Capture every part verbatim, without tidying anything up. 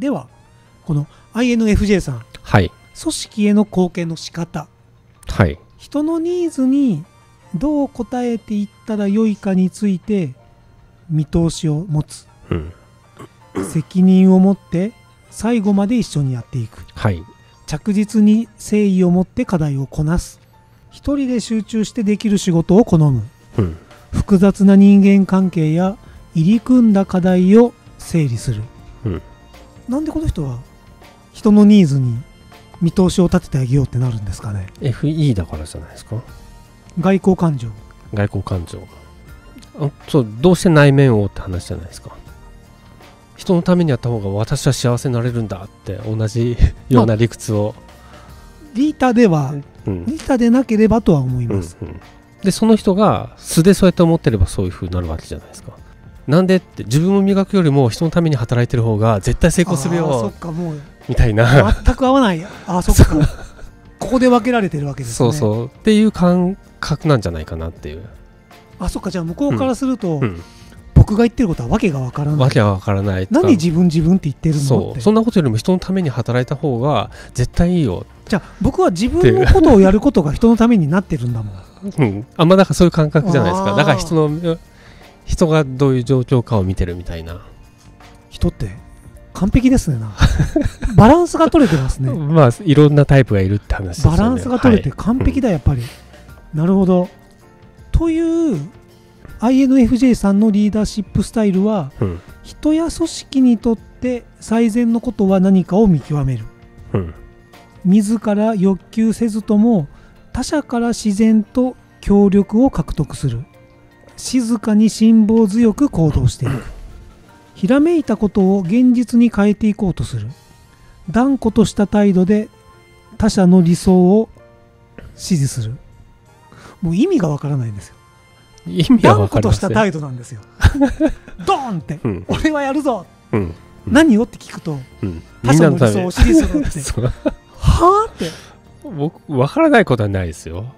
ではこの アイエヌエフジェー さん、 はい、 組織への貢献の仕方、 はい、 人のニーズにどう応えていったらよいかについて見通しを持つ、 うん、 責任を持って最後まで一緒にやっていく、 はい、 着実に誠意を持って課題をこなす、一人で集中してできる仕事を好む、 うん、 複雑な人間関係や入り組んだ課題を整理する、 うん、 なんでこの人は人のニーズに見通しを立ててあげようってなるんですかね。 エフイー だからじゃないですか。 外交感情、 外交感情、あそうどうして内面をって話じゃないですか。人のためにやった方が私は幸せになれるんだって同じような理屈を、 リータでは、 うん、 リータでなければとは思います、 うんうん、でその人が素でそうやって思ってればそういう風になるわけじゃないですか。なんでって自分を磨くよりも人のために働いてる方が絶対成功するよ。 あそっか、もうみたいな全く合わない。あそっかここで分けられてるわけですね。 そうそうっていう感覚なんじゃないかなっていう。 あそっか、じゃあ向こうからすると、 うんうん、 僕が言ってることはわけがわからない。 わけはわからない。 何自分自分って言ってるのって。 そうそんなことよりも人のために働いた方が絶対いいよ。 じゃあ僕は自分のことをやることが人のためになってるんだもんうん、あんまだからそういう感覚じゃないですか。だから人の人がどういう状況かを見てるみたいな。 人って完璧ですね。なバランスが取れてますね。 まあいろんなタイプがいるって話ですよね。 バランスが取れて完璧だ、はい、やっぱり、うん、なるほど。という アイエヌエフジェー さんのリーダーシップスタイルは、うん、人や組織にとって最善のことは何かを見極める、うん、自ら欲求せずとも他者から自然と協力を獲得する、静かに辛抱強く行動していく、ひらめいたことを現実に変えていこうとする、断固とした態度で他者の理想を支持する。もう意味がわからないんですよ。 意味は断固とした態度なんですよドーンって、うん、俺はやるぞ、うん、何をって聞くと、うん、他者の理想を支持するってはぁって僕わからないことはないですよ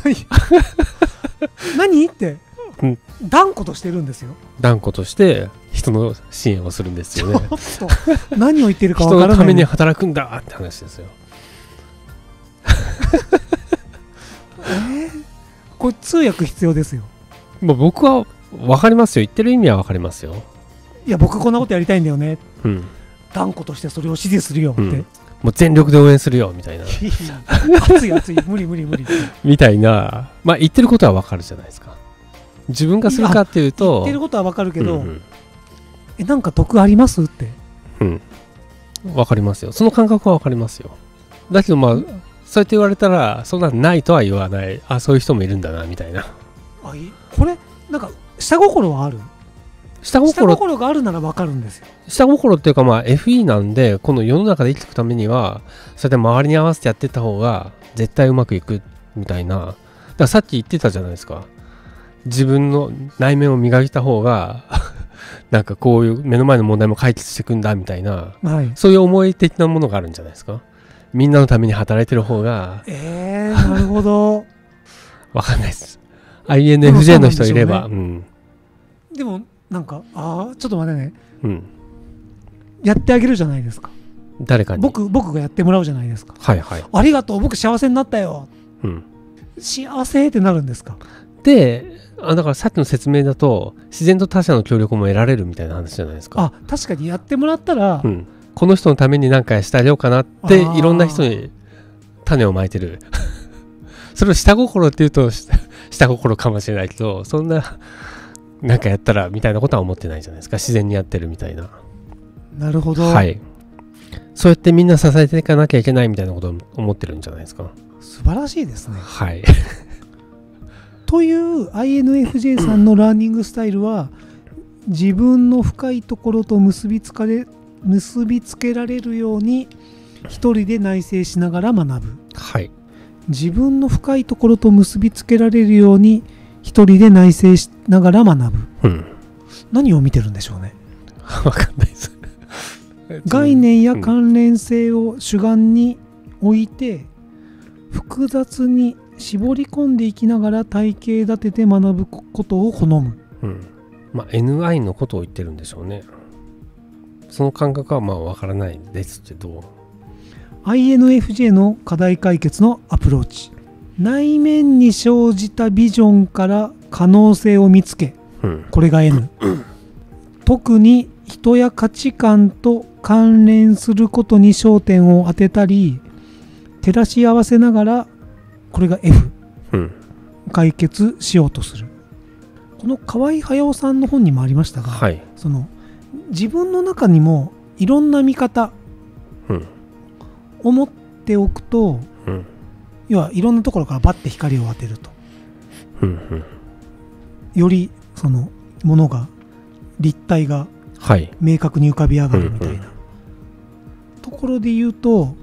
何って、うん、断固としてるんですよ。 断固として人の支援をするんですよね。 ちょっと何を言ってるかわからない。 人のために働くんだって話ですよえー、これ通訳必要ですよ。 もう僕は分かりますよ。言ってる意味は分かりますよ。 いや僕こんなことやりたいんだよね、うん、断固としてそれを支持するよって、うん、 もう全力で応援するよみたいな熱い熱い無理無理無理みたいな、まあ言ってることは分かるじゃないですか。自分がするかっていうと言ってることは分かるけど、うんうん、えなんか得ありますって、 うん、分かりますよ。その感覚は分かりますよ。だけどまあそうやって言われたらそんなないとは言わない。あそういう人もいるんだなみたいな。 あいこれなんか下心はある。下心, 下心があるなら分かるんですよ。 下心っていうかまあ エフイー なんでこの世の中で生きていくためにはそれで周りに合わせてやっていった方が絶対うまくいくみたいな。だからさっき言ってたじゃないですか。自分の内面を磨いた方がなんかこういう目の前の問題も解決していくんだみたいな、はい、そういう思い的なものがあるんじゃないですか。みんなのために働いてる方が。 えー、なるほど分かんないです。アイエヌエフジェー の人いれば、 でも、ねうん、でもなんかあちょっと待ってね、うん、やってあげるじゃないですか。 誰かに僕, 僕がやってもらうじゃないですか。 はいはい。 ありがとう僕幸せになったよ、うん、幸せってなるんですか。 であだからさっきの説明だと自然と他者の協力も得られるみたいな話じゃないですか。 あ確かにやってもらったら、うん、 この人のために何かしてあげようかなっていろんな人に種をまいてるそれを下心っていうと下心かもしれないけどそんななんかやったらみたいなことは思ってないじゃないですか。自然にやってるみたいな。 なるほど。 はい。そうやってみんな支えていかなきゃいけないみたいなことを思ってるんじゃないですか。 素晴らしいですね。 はいという アイエヌエフジェー さんのラーニングスタイルは自分の深いところと結びつかれ結びつけられるように一人で内省しながら学ぶ。 はい。 自分の深いところと結びつけられるように一人で内省しながら学ぶ、うん、何を見てるんでしょうね。 わかんないです概念や関連性を主眼に置いて複雑に絞り込んでいきながら体系立てて学ぶことを好む、 うん、まあ エヌアイ のことを言ってるんでしょうね。 その感覚はまあわからないですけど、 アイエヌエフジェー の課題解決のアプローチ。内面に生じたビジョンから可能性を見つけ、 うん、 これが N。 特に人や価値観と関連することに焦点を当てたり照らし合わせながら、これが F、うん、解決しようとする。この河合駿さんの本にもありましたが、はい、その自分の中にもいろんな見方を持っておくと、うん、要はいろんなところからバッて光を当てると、うんうん、よりそのものが立体が明確に浮かび上がるみたいな、はい、うんうん、ところで言うと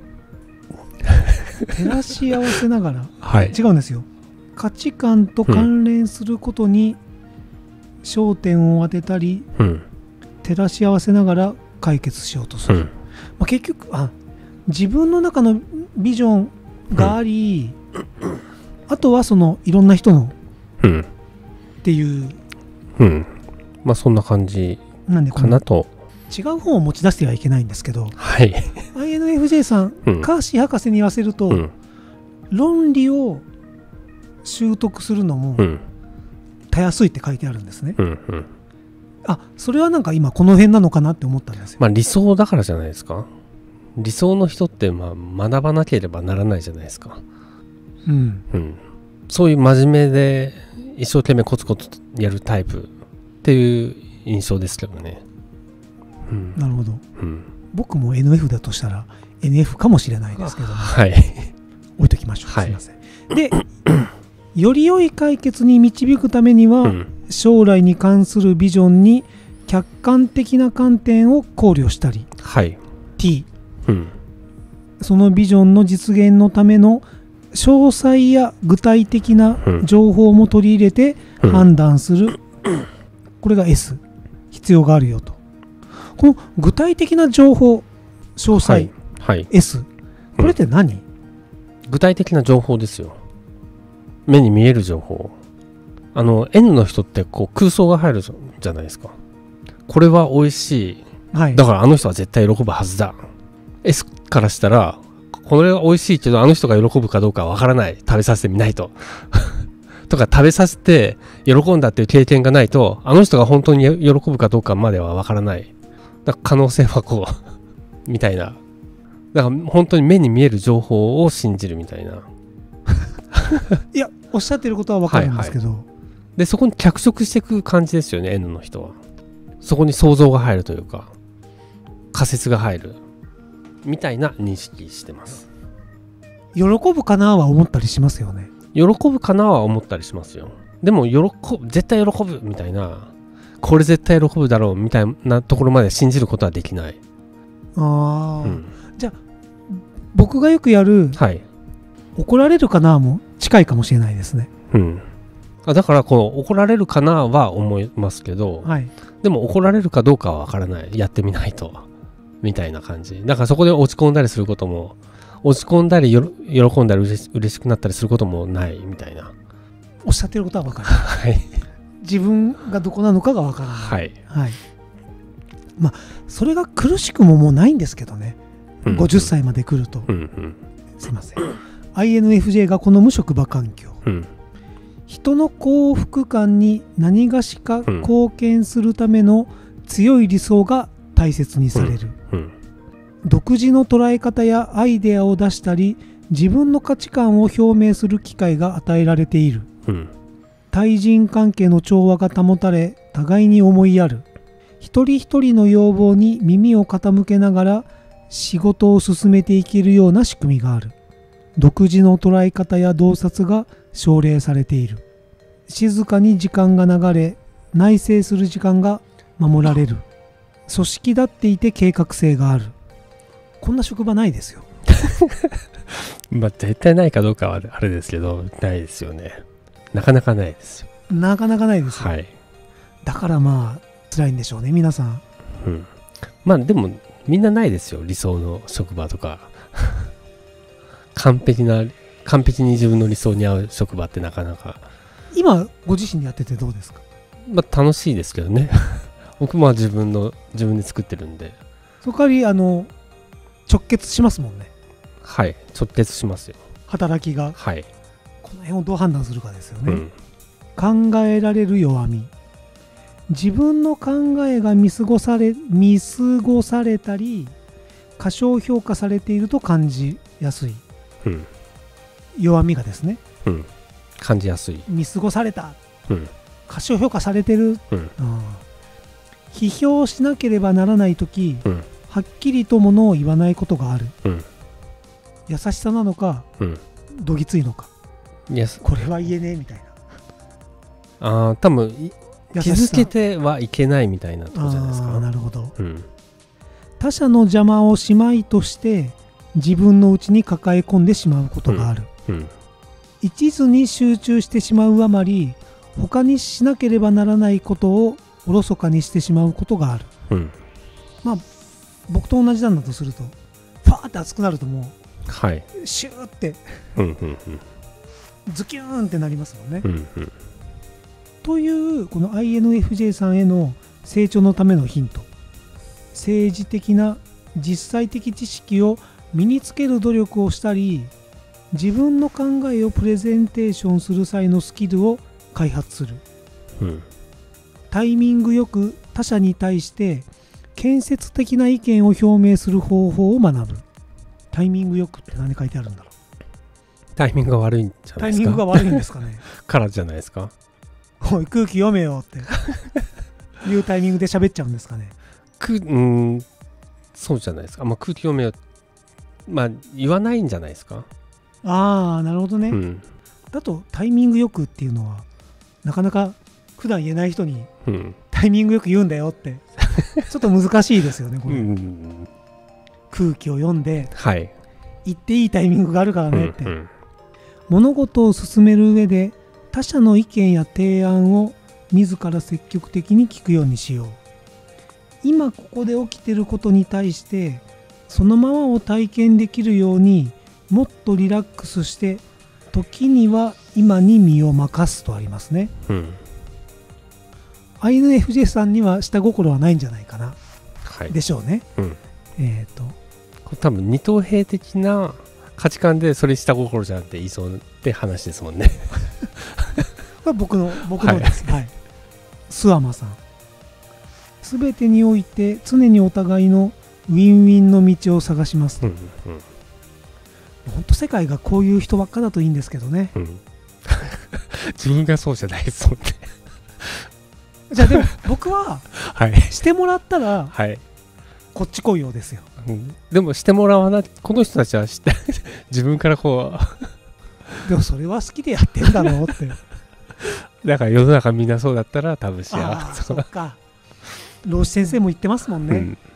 照らし合わせながら、はい、違うんですよ。価値観と関連することに焦点を当てたり、うん、照らし合わせながら解決しようとする、うん、まあ、結局あ自分の中のビジョンがあり、うん、あとはそのいろんな人の、うん、っていう、 うん、まあそんな感じかなと。 違う本を持ち出してはいけないんですけど、 はい、 アイエヌエフジェー さん、うん、カーシー博士に言わせると、うん、論理を習得するのも、うん、たやすいって書いてあるんですね、うんうん、あ、それはなんか今この辺なのかなって思ったんですよ。 まあ理想だからじゃないですか。理想の人ってまあ学ばなければならないじゃないですか、うんうん、そういう真面目で一生懸命コツコツやるタイプっていう印象ですけどね、 うん、なるほど、うん、僕も エヌエフ だとしたら エヌエフ かもしれないですけども、はい、置いときましょう、はい、すいません。でより良い解決に導くためには、うん、将来に関するビジョンに客観的な観点を考慮したり、はい、T、うん、そのビジョンの実現のための詳細や具体的な情報も取り入れて判断する、うん、これが S、 必要があるよと。この具体的な情報、詳細、はいはい、S、 これって何、うん、 具体的な情報ですよ。目に見える情報。あの N の人ってこう空想が入るじゃないですか。これは美味しい、はい、だからあの人は絶対喜ぶはずだ。 S からしたらこれは美味しいけどあの人が喜ぶかどうかはわからない、食べさせてみないととか、食べさせて喜んだっていう経験がないとあの人が本当に喜ぶかどうかまではわからない。だから可能性はこうみたいな。だから本当に目に見える情報を信じるみたいな。 いや、おっしゃってることは分かるんですけど、はいはい、 でそこに脚色していく感じですよね。 N の人はそこに想像が入るというか仮説が入るみたいな認識してます。 喜ぶかなは思ったりしますよね。 喜ぶかなは思ったりしますよ。でも喜ぶ、絶対喜ぶみたいな、これ絶対喜ぶだろうみたいなところまで信じることはできない。 ああ、うん、じゃあ僕がよくやる、はい、怒られるかなも近いかもしれないですね。 うん。あ、だからこの怒られるかなは思いますけど、はい、でも怒られるかどうかは分からない。やってみないとみたいな感じ。だからそこで落ち込んだりすることも、落ち込んだりよ喜んだり嬉し、嬉しくなったりすることもないみたいな。 おっしゃってることは分かる。はい。自分がどこなのかが分からない。はい。はい。まあそれが苦しくももうないんですけどね。うんうん、ごじゅっさいまで来ると、うんうん、すいません。アイエヌエフジェー がこの無職場環境、うん、人の幸福感に何がしか貢献するための強い理想が大切にされる、うんうん、独自の捉え方やアイデアを出したり自分の価値観を表明する機会が与えられている、うん、対人関係の調和が保たれ互いに思いやる、一人一人の要望に耳を傾けながら仕事を進めていけるような仕組みがある、独自の捉え方や洞察が奨励されている、静かに時間が流れ内省する時間が守られる、組織立っていて計画性がある。こんな職場ないですよ。 まあ絶対ないかどうかはあれですけど、ないですよね。なかなかないですよ。 なかなかないですよ、はい、だからまあ辛いんでしょうね皆さん、 うん、まあでもみんなないですよ理想の職場とか完璧な完璧に自分の理想に合う職場ってなかなか。 今ご自身でやっててどうですか？ まあ楽しいですけどね僕も自分の自分で作ってるんで。 その代わりあの直結しますもんね。 はい、直結しますよ。 働きが。 はい。 この辺をどう判断するかですよね。 うん、 考えられる弱み。自分の考えが見過ごされ見過ごされたり過小評価されていると感じやすい、 うん、 弱みがですね、 うん、感じやすい。 見過ごされた、 うん、 過小評価されてる、 うん、 批評しなければならないとき、 うん、 はっきりとものを言わないことがある、 うん、 優しさなのか、うん、どぎついのか、これは言えねえみたいな。ああ、多分気づけてはいけないみたいなとこじゃないですか。 なるほど、 うん、 他者の邪魔をしまいとして自分の内に抱え込んでしまうことがある、うんうん、一途に集中してしまうあまり他にしなければならないことをおろそかにしてしまうことがある、うん、まあ僕と同じなんだとするとファーって熱くなるともう、はい、シューって、うんうんうん、ズキューンってなりますもんね、うんうん、というこの アイエヌエフジェー さんへの成長のためのヒント、政治的な実際的知識を身につける努力をしたり自分の考えをプレゼンテーションする際のスキルを開発する、うん、タイミングよく他者に対して建設的な意見を表明する方法を学ぶ。タイミングよくって何書いてあるんだろう。 タイミングが悪いんじゃないですか。 タイミングが悪いんですかねからじゃないですか。 おい空気読めよっていうタイミングで喋っちゃうんですかね。 くうんそうじゃないですか。まあ、空気読めよ、まあ言わないんじゃないですか。 ああなるほどね、うん、だとタイミングよくっていうのはなかなか普段言えない人に、うん、タイミングよく言うんだよってちょっと難しいですよねこれ、うん、空気を読んで、はい、言っていいタイミングがあるからねって、うんうん、物事を進める上で他者の意見や提案を自ら積極的に聞くようにしよう。今ここで起きていることに対してそのままを体験できるようにもっとリラックスして時には今に身を任すとありますね、うん、アイエヌエフジェー さんには下心はないんじゃないかな、はい、でしょうね、うん、えっ、ー、とこれ多分二等兵的な価値観でそれ下心じゃなくていいそうって話ですもんねこれ僕の僕のです、はいはい、諏訪間さん、すべてにおいて常にお互いのウィンウィンの道を探します、うんうん、本当世界がこういう人ばっかだといいんですけどね、うん、 自分がそうじゃないですもんねじゃあでも僕は、はい、してもらったら、はい、こっち来いようですよ、 うん、でもしてもらわなこの人たちはして自分からこうでもそれは好きでやってんだろうってだから世の中みんなそうだったら多分幸せ。 そうか老師先生も言ってますもんね、うん